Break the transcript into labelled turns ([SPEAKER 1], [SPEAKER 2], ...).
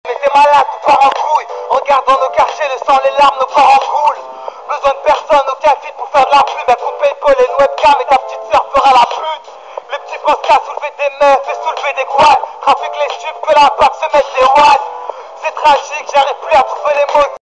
[SPEAKER 1] Mais t'es malade, tout part en couille. Regarde dans nos quartiers, le sang, les larmes, nos parents coulent. Besoin de personne, aucun fil pour faire de la pub. Un coup de paypal et une webcam et ta petite sœur fera la pute. Les petits postes à soulever des meufs et soulever des quads. Trafic les stupes, que la PAC se mette des watts. C'est tragique, j'arrive plus à trouver les mots.